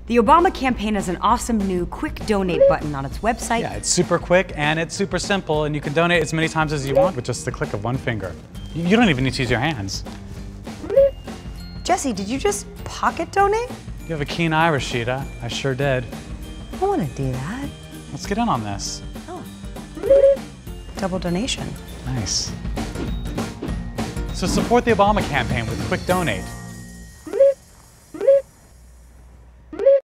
The Obama campaign has an awesome new quick donate button on its website. Yeah, it's super quick and it's super simple, and you can donate as many times as you want with just the click of one finger. You don't even need to use your hands. Jesse, did you just pocket donate? You have a keen eye, Rashida. I sure did. I want to do that. Let's get in on this. Oh. Double donation. Nice. So support the Obama campaign with Quick Donate.